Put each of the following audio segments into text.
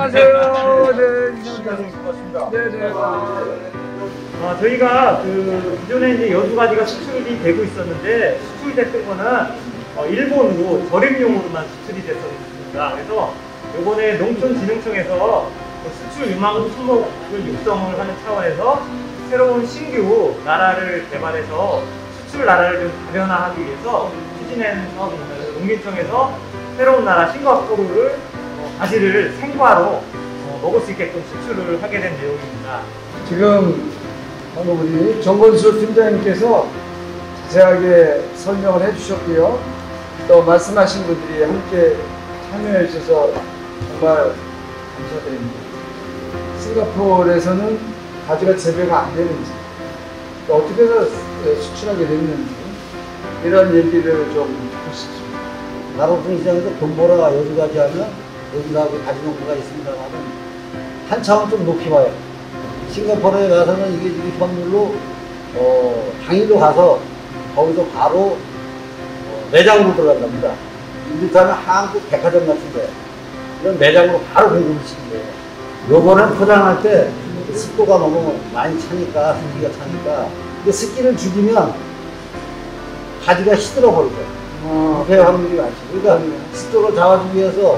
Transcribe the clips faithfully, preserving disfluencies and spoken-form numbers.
안녕하세요. 네, 시장님 반갑습니다. 네네. 아, 저희가 그 기존에 이제 여주가지가 수출이 되고 있었는데 수출됐던 거는 어, 일본으로 절임용으로만 수출이 됐었습니다. 그래서 이번에 농촌진흥청에서 그 수출 유망 품목을 육성을 하는 차원에서 새로운 신규 나라를 개발해서 수출 나라를 좀 다변화하기 위해서 추진한 사업입니다. 농민청에서 새로운 나라 싱가포르를 어, 가지를 생과로 어, 먹을 수 있게끔 수출을 하게 된 내용입니다. 지금 방금 우리 정건수 팀장님께서 자세하게 설명을 해주셨고요. 또 말씀하신 분들이 함께 참여해 주셔서 정말 감사드립니다. 싱가포르에서는 가지가 재배가 안 되는지, 또 어떻게 해서 수출하게 됐는지 이런 얘기를 좀 하시죠. 나로동 시장에서 금보라 여주가지 하면 여주하고 가지 농부가 있습니다만 한 차원 좀 높이 봐요. 싱가포르에 가서는 이게 지금 현물로 어, 당일로 가서 거기서 바로 어, 매장으로 들어간답니다. 이를테면 한국 백화점 같은데 이런 매장으로 바로 공급을 시킨대요. 요거는 포장할 때 습도가 너무 많이 차니까, 습기가 차니까, 근데 습기를 죽이면 가지가 시들어 버리죠. 부패 어, 확률이 많죠. 그러니까 습도를 잡아주기 위해서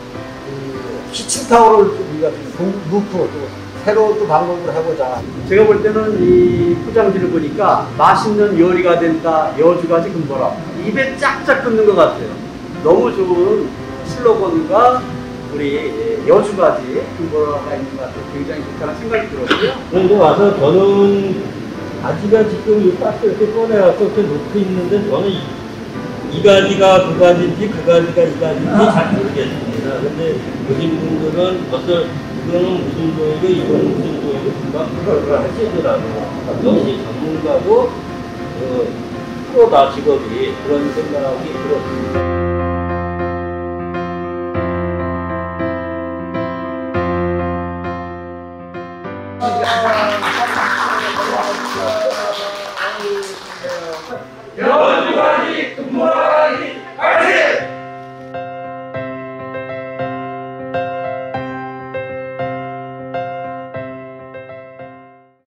히칭타워를 우리가 루프 새로운 또 방법을 해보자. 제가 볼 때는 이 포장지를 보니까 맛있는 요리가 된다 여주가지 금보라, 입에 짝짝 붙는 것 같아요. 너무 좋은 슬로건과 우리 여주가지 금보라가 있는 것 같아요. 굉장히 좋다는 생각이 들었고요. 그런데 와서 저는 가지가 지금 이 박스 이렇게 꺼내갖고 이렇게 놓고 있는데 저는 이, 이 가지가 그 가지인지 그 가지가 이 가지인지 잘 모르겠습니다. 근데 여기 분들은 어떤 이거는 무슨 종이고 이거는 무슨 종이고 금방 그걸 하시더라고요. 역시 전문가고 어, 프로다 직업이, 그런 생각이 들었습니다.